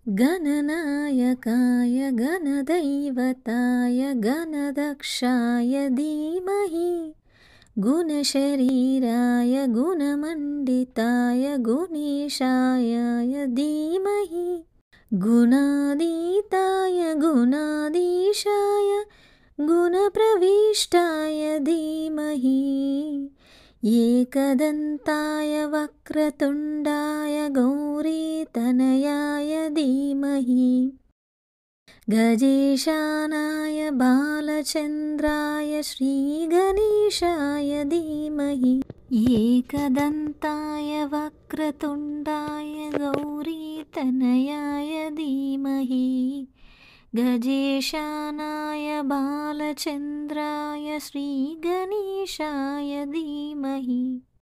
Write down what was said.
गणनायकाय गणदैवताय गणदक्षाय धीमहि गुणशरीराय गुणमण्डिताय गुणेशाय धीमहि गुणातीताय गुणाधीशाय गुणप्रविष्टाय धीमहि एकदन्ताय वक्रतुण्डाय गौरीतनयाय धीमहि गजेशानाय बालचन्द्राय श्रीगणेशाय धीमहि एकदन्ताय वक्रतुण्डाय गौरीतनयाय धीमहि गजेशानाय बालचन्द्राय श्रीगणेशाय धीमहि।